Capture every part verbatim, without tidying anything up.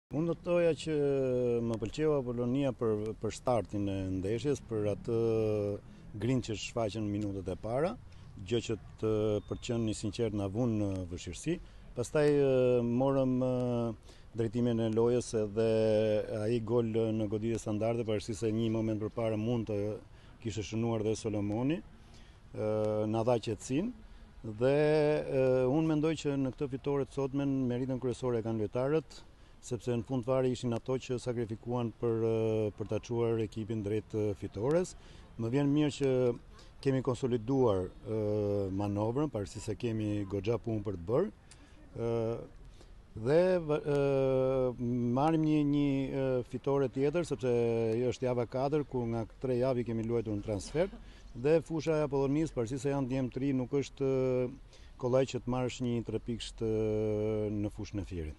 Unë do të thoja që më pëlqeu Apollonia për, për startin e ndeshjes, për atë grind që shfaqen në minutat e para, gjë që të, për të qenë një sinqert na vun në vështirësi. Pastaj morëm drejtimin e lojës edhe ai gol në goditje standarde, pavarësisht se një moment përpara mund të kishte shënuar dhe Solomoni, na dha qetësinë dhe unë mendoj që në këtë fitore të sotmen meritën kryesore e kanë lojtarët, sepse në fund fare ishin ato që sakrifikuan për, për ta çuar ekipin drejt fitores. Më vjen mirë që kemi konsoliduar uh, manovrën, pavarësisht se kemi goxha punë për të bërë. Uh, dhe uh, marrim një, një uh, fitore tjetër, sepse është java katër, ku nga tre javë kemi luajtur në transfer, dhe fusha e Apollonisë, pavarësisht se janë djemë të ri, nuk është uh, kollaj që të marrësh një tre pikësh uh, në fushën e Fierit.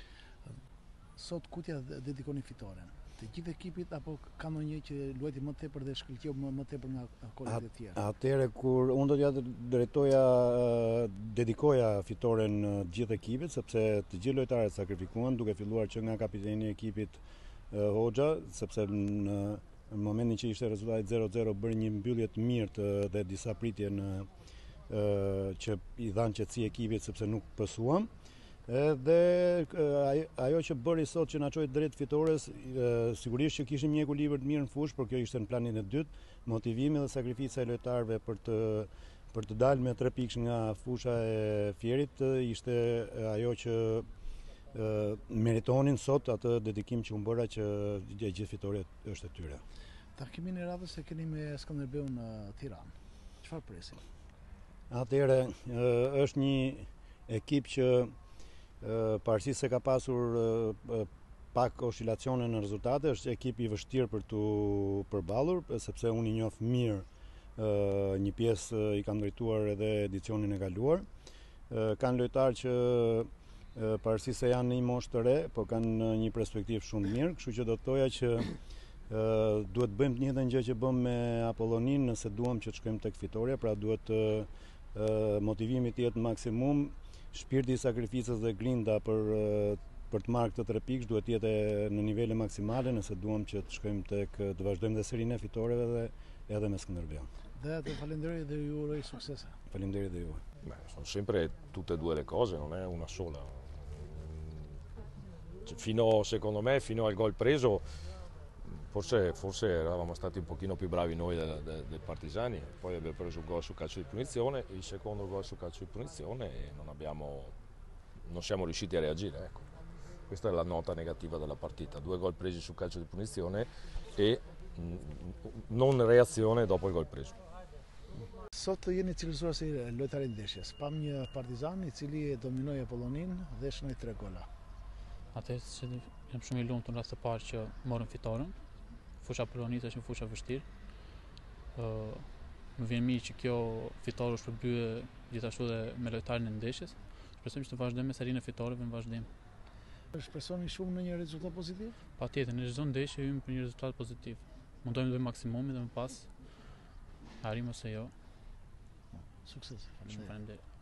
Sot Kutja dedikoni fitoren të gjithë ekipit apo ka ndonjë që luajti më tepër dhe shkëlqeu më, më tepër nga kolegët e tjerë? Atëherë kur unë do t'ja drejtoja, dedikoja fitoren gjithë ekipit, sepse të gjithë lojtarët sakrifikuan, duke filluar që nga kapiteni i ekipit Hoxha, sepse në në momentin që ishte rezultati zero zero bëri një mbyllje të mirë të, dhe disa pritje në që i dhanë qetësi ekipit sepse nuk pësuam. Dhe ajo që bëri sot që na çoi drejt fitores, sigurisht që kishim një ekuilibër të mirë në fushë, por kjo ishte në planin e dytë, motivimi dhe sakrifica e lojtarëve për të për të dalë me tre pikë nga fusha e Fierit ishte ajo që meritonin sot atë dedikim që u bëra që gjithë fitoria është e tyre. Takimin e radhës e keni me Skënderbeun në Tiranë. Çfarë presim? Atëherë është një ekip që pavarësisht se ka pasur pak oscilacione në rezultate, është ekip i vështirë për tu përballur, sepse unë i njoh mirë një pjesë i kam drejtuar edhe edicionin e kaluar. Kanë lojtarë që pavarësisht se janë në një moshë të re, po kanë një perspektivë shumë mirë, kështu që do të thoja që duhet të bëjmë të njëjtën gjë që bëm me Apollonin nëse duam që të shkojmë tek fitoria, pra duhet motivimi të jetë maksimum. Shpirti i sakrificës dhe grinda për, për të marrë këtë tre pikë duhet të jetë në nivele maksimale nëse duam që të shkojmë tek të vazhdojmë dhe serinë e fitoreve dhe edhe me Skënderbeun. Dhe të falenderoj dhe ju uroj succese. Faleminderit dhe ju. Beh, sono sempre tutte e due le cose, non è una sola. Fino, secondo me, fino al gol preso, forse, forse eravamo stati un pochino più bravi noi del, del, del Partisani, poi abbiamo preso il gol sul calcio di punizione, il secondo gol sul calcio di punizione e non, abbiamo, non siamo riusciti a reagire. Ecco. Questa è la nota negativa della partita, due gol presi sul calcio di punizione e non reazione dopo il gol preso. Sot jeni cilësuar si lojtari i ndeshjes. Pam një Partizan i cili dominoi Apollonin dhe shënoi tre gola. Atë që jam shumë i lumtur në rast të parë që morëm fitoren. Fusha Apollonisë është një fusha vështirë. Uh, më vjen mirë që kjo fitore është përbyer gjithashtu dhe me lojtarin e ndeshjes. Shpresojmë që të vazhdojmë me serinë e fitoreve në vazhdim. Shpresoni shumë në një rezultat pozitiv? Patjetër, në çdo ndeshje hyjmë për një rezultat pozitiv. Mundojmë të bëjmë maksimumin dhe më pas arrim ose jo. Sukses. Shumë faleminderit.